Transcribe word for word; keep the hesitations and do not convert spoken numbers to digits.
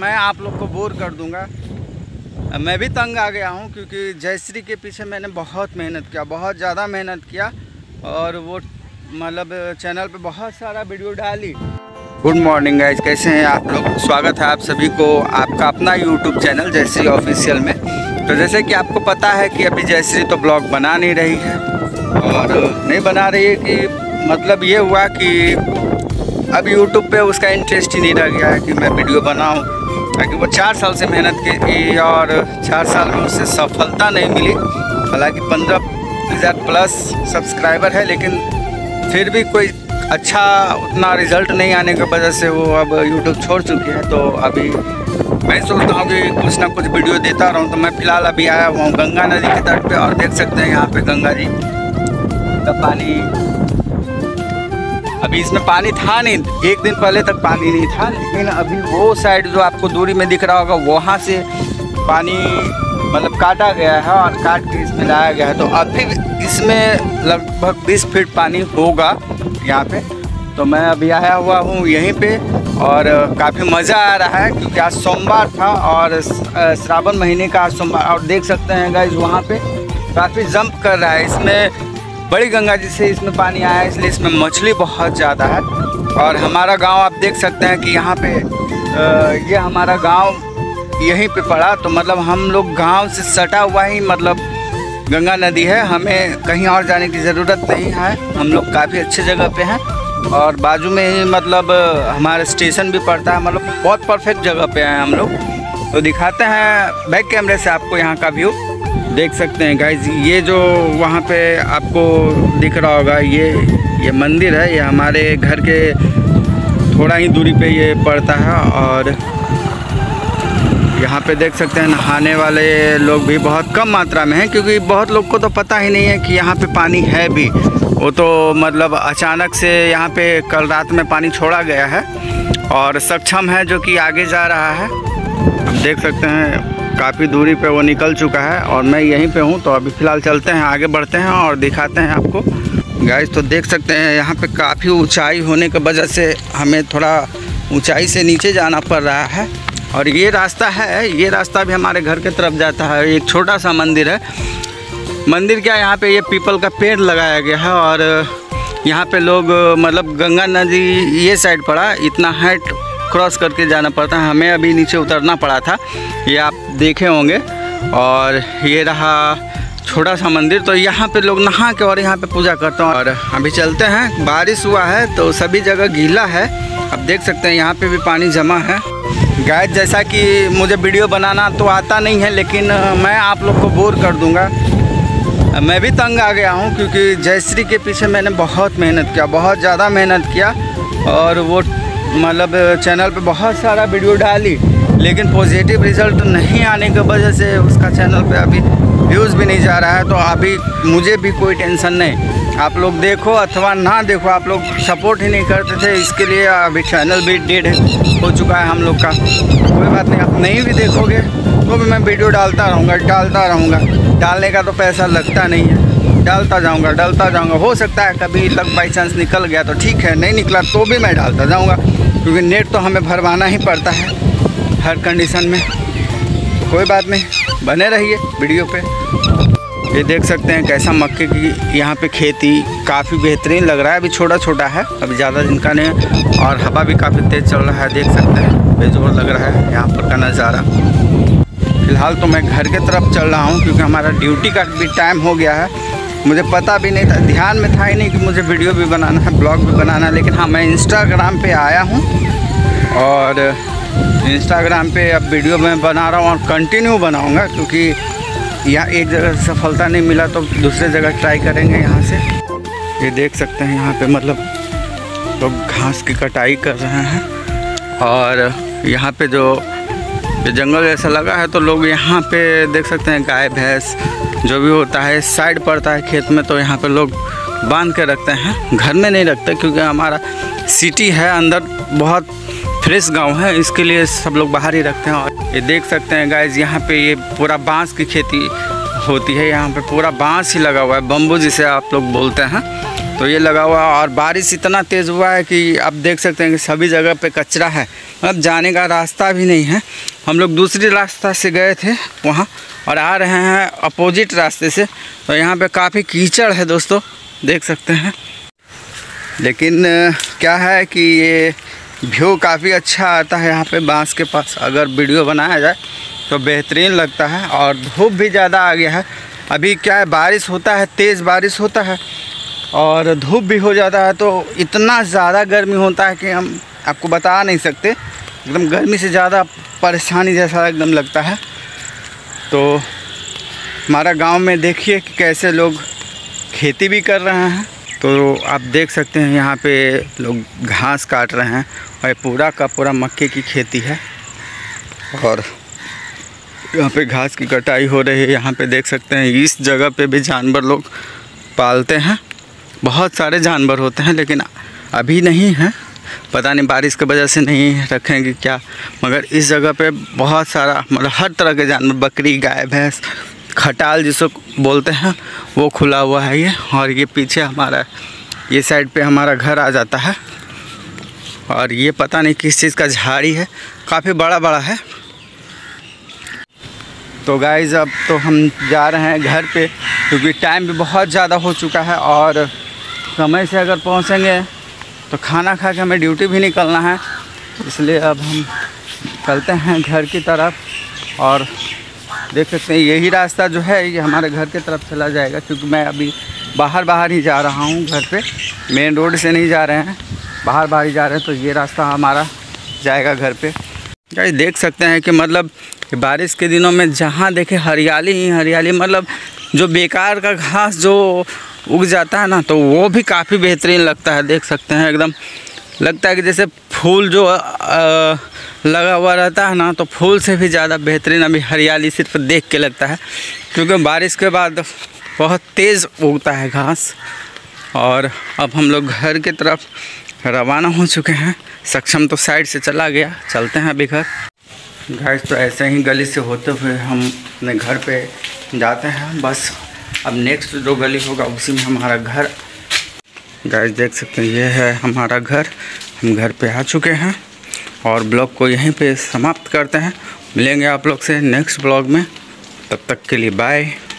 मैं आप लोग को बोर कर दूंगा। मैं भी तंग आ गया हूँ क्योंकि जयश्री के पीछे मैंने बहुत मेहनत किया, बहुत ज़्यादा मेहनत किया और वो मतलब चैनल पे बहुत सारा वीडियो डाली। गुड मॉर्निंग गाइज, कैसे हैं आप लोग? स्वागत है आप सभी को आपका अपना यूट्यूब चैनल जयश्री ऑफिशियल में। तो जैसे कि आपको पता है कि अभी जयश्री तो ब्लॉग बना नहीं रही है और नहीं बना रही है कि मतलब ये हुआ कि अब यूट्यूब पे उसका इंटरेस्ट ही नहीं रह गया है कि मैं वीडियो बनाऊं, ताकि वो चार साल से मेहनत की और चार साल में उससे सफलता नहीं मिली। हालांकि पंद्रह हज़ार प्लस सब्सक्राइबर है, लेकिन फिर भी कोई अच्छा उतना रिज़ल्ट नहीं आने की वजह से वो अब यूट्यूब छोड़ चुकी है। तो अभी मैं सोचता हूँ कि कुछ ना कुछ वीडियो देता रहूँ। तो मैं फ़िलहाल अभी आया हुआ हूँ गंगा नदी के तट पे और देख सकते हैं यहाँ पे गंगा जी का पानी। अभी इसमें पानी था नहीं, एक दिन पहले तक पानी नहीं था, लेकिन अभी वो साइड जो आपको दूरी में दिख रहा होगा वहाँ से पानी मतलब काटा गया है और काट के इसमें लाया गया है। तो अभी इसमें लगभग बीस फीट पानी होगा यहाँ पे। तो मैं अभी आया हुआ हूँ यहीं पे और काफ़ी मज़ा आ रहा है क्योंकि आज सोमवार था और श्रावण महीने का आज सोमवार। और देख सकते हैं गाइस वहाँ पे काफ़ी जंप कर रहा है। इसमें बड़ी गंगा जी से इसमें पानी आया है, इसलिए इसमें मछली बहुत ज़्यादा है। और हमारा गांव आप देख सकते हैं कि यहाँ पे ये हमारा गांव यहीं पे पड़ा। तो मतलब हम लोग गांव से सटा हुआ ही मतलब गंगा नदी है, हमें कहीं और जाने की ज़रूरत नहीं है। हम लोग काफ़ी अच्छे जगह पे हैं और बाजू में ही मतलब हमारा स्टेशन भी पड़ता है, मतलब बहुत परफेक्ट जगह पे हैं हम लोग। तो दिखाते हैं बैक कैमरे से आपको यहाँ का व्यू। देख सकते हैं गाइज, ये जो वहाँ पे आपको दिख रहा होगा ये ये मंदिर है, ये हमारे घर के थोड़ा ही दूरी पे ये पड़ता है। और यहाँ पे देख सकते हैं नहाने वाले लोग भी बहुत कम मात्रा में हैं, क्योंकि बहुत लोग को तो पता ही नहीं है कि यहाँ पे पानी है भी। वो तो मतलब अचानक से यहाँ पे कल रात में पानी छोड़ा गया है और सक्षम है जो कि आगे जा रहा है। आप देख सकते हैं काफ़ी दूरी पे वो निकल चुका है और मैं यहीं पे हूँ। तो अभी फ़िलहाल चलते हैं, आगे बढ़ते हैं और दिखाते हैं आपको गाइस। तो देख सकते हैं यहाँ पे काफ़ी ऊंचाई होने की वजह से हमें थोड़ा ऊंचाई से नीचे जाना पड़ रहा है। और ये रास्ता है, ये रास्ता भी हमारे घर की तरफ जाता है। एक छोटा सा मंदिर है, मंदिर क्या यहाँ पे ये पीपल का पेड़ लगाया गया है और यहाँ पे लोग मतलब गंगा नदी ये साइड पड़ा, इतना हाइट क्रॉस करके जाना पड़ता है। हमें अभी नीचे उतरना पड़ा था, ये आप देखे होंगे। और ये रहा छोटा सा मंदिर। तो यहाँ पे लोग नहा के और यहाँ पे पूजा करते हैं। और अभी चलते हैं, बारिश हुआ है तो सभी जगह गीला है। आप देख सकते हैं यहाँ पे भी पानी जमा है। गाइस, जैसा कि मुझे वीडियो बनाना तो आता नहीं है, लेकिन मैं आप लोग को बोर कर दूँगा। मैं भी तंग आ गया हूँ क्योंकि जयश्री के पीछे मैंने बहुत मेहनत किया, बहुत ज़्यादा मेहनत किया और वो मतलब चैनल पे बहुत सारा वीडियो डाली, लेकिन पॉजिटिव रिज़ल्ट नहीं आने की वजह से उसका चैनल पे अभी व्यूज़ भी नहीं जा रहा है। तो अभी मुझे भी कोई टेंशन नहीं, आप लोग देखो अथवा ना देखो, आप लोग सपोर्ट ही नहीं करते थे, इसके लिए अभी चैनल भी डेड हो चुका है हम लोग का। कोई बात नहीं, आप नहीं भी देखोगे तो भी मैं वीडियो डालता रहूँगा डालता रहूँगा डालने का तो पैसा लगता नहीं है, डालता जाऊँगा डालता जाऊँगा। हो सकता है कभी लग बाई चांस निकल गया तो ठीक है, नहीं निकला तो भी मैं डालता जाऊँगा, क्योंकि नेट तो हमें भरवाना ही पड़ता है हर कंडीशन में। कोई बात नहीं, बने रहिए वीडियो पे। ये देख सकते हैं कैसा मक्के की यहाँ पे खेती काफ़ी बेहतरीन लग रहा है। अभी छोटा छोटा है, अभी ज़्यादा दिन का नहीं है और हवा भी काफ़ी तेज़ चल रहा है। देख सकते हैं बेजोर लग रहा है यहाँ पर का नज़ारा। फ़िलहाल तो मैं घर की तरफ चल रहा हूँ क्योंकि हमारा ड्यूटी का भी टाइम हो गया है। मुझे पता भी नहीं था, ध्यान में था ही नहीं कि मुझे वीडियो भी बनाना है, ब्लॉग भी बनाना है। लेकिन हाँ, मैं इंस्टाग्राम पे आया हूँ और इंस्टाग्राम पे अब वीडियो मैं बना रहा हूँ और कंटिन्यू बनाऊँगा, क्योंकि यहाँ एक जगह सफलता नहीं मिला तो दूसरे जगह ट्राई करेंगे यहाँ से। ये देख सकते हैं यहाँ पे मतलब लोग घास की कटाई कर रहे हैं और यहाँ पे जो ये जंगल जैसा लगा है तो लोग यहाँ पे देख सकते हैं गाय भैंस जो भी होता है साइड पड़ता है खेत में, तो यहाँ पे लोग बांध के रखते हैं, घर में नहीं रखते क्योंकि हमारा सिटी है, अंदर बहुत फ्रेश गांव है, इसके लिए सब लोग बाहर ही रखते हैं। और ये देख सकते हैं गाइस, यहाँ पे ये पूरा बांस की खेती होती है, यहाँ पे पूरा बांस ही लगा हुआ है, बम्बू जिसे आप लोग बोलते हैं। तो ये लगा हुआ, और बारिश इतना तेज़ हुआ है कि आप देख सकते हैं कि सभी जगह पे कचरा है, मतलब जाने का रास्ता भी नहीं है। हम लोग दूसरी रास्ता से गए थे वहाँ और आ रहे हैं अपोजिट रास्ते से, तो यहाँ पे काफ़ी कीचड़ है दोस्तों, देख सकते हैं। लेकिन क्या है कि ये व्यू काफ़ी अच्छा आता है यहाँ पे बांस के पास, अगर वीडियो बनाया जाए तो बेहतरीन लगता है। और धूप भी ज़्यादा आ गया है, अभी क्या है बारिश होता है, तेज़ बारिश होता है और धूप भी हो जाता है, तो इतना ज़्यादा गर्मी होता है कि हम आपको बता नहीं सकते, एकदम गर्मी से ज़्यादा परेशानी जैसा एकदम लगता है। तो हमारा गांव में देखिए कि कैसे लोग खेती भी कर रहे हैं, तो आप देख सकते हैं यहाँ पे लोग घास काट रहे हैं और पूरा का पूरा मक्के की खेती है और यहाँ पे घास की कटाई हो रही है। यहाँ पे देख सकते हैं इस जगह पे भी जानवर लोग पालते हैं, बहुत सारे जानवर होते हैं, लेकिन अभी नहीं है, पता नहीं बारिश की वजह से नहीं रखेंगे क्या, मगर इस जगह पे बहुत सारा मतलब हर तरह के जानवर, बकरी, गाय, भैंस, खटाल जिसको बोलते हैं, वो खुला हुआ है ये। और ये पीछे हमारा ये साइड पे हमारा घर आ जाता है और ये पता नहीं किस चीज़ का झाड़ी है, काफ़ी बड़ा बड़ा है। तो गाइज़ अब तो हम जा रहे हैं घर पे, क्योंकि टाइम भी बहुत ज़्यादा हो चुका है और समय से अगर पहुंचेंगे तो खाना खा के हमें ड्यूटी भी निकलना है, इसलिए अब हम चलते हैं घर की तरफ। और देख सकते हैं यही रास्ता जो है ये हमारे घर की तरफ चला जाएगा, क्योंकि मैं अभी बाहर बाहर ही जा रहा हूँ घर पे, मेन रोड से नहीं जा रहे हैं, बाहर बाहर ही जा रहे हैं, तो ये रास्ता हमारा जाएगा घर पे। गाइस देख सकते हैं कि मतलब बारिश के दिनों में जहाँ देखे हरियाली ही हरियाली, मतलब जो बेकार का घास जो उग जाता है ना, तो वो भी काफ़ी बेहतरीन लगता है। देख सकते हैं एकदम लगता है कि जैसे फूल जो आ, लगा हुआ रहता है ना, तो फूल से भी ज़्यादा बेहतरीन अभी हरियाली सिर्फ देख के लगता है, क्योंकि बारिश के बाद बहुत तेज़ उगता है घास। और अब हम लोग घर की तरफ रवाना हो चुके हैं, सक्षम तो साइड से चला गया, चलते हैं अभी घर। गाइस तो ऐसे ही गली से होते हुए हम अपने घर पे जाते हैं, बस अब नेक्स्ट जो गली होगा उसी में हमारा घर। गाइस देख सकते हैं ये है हमारा घर, हम घर पे आ चुके हैं और ब्लॉग को यहीं पे समाप्त करते हैं। मिलेंगे आप लोग से नेक्स्ट ब्लॉग में, तब तक के लिए बाय।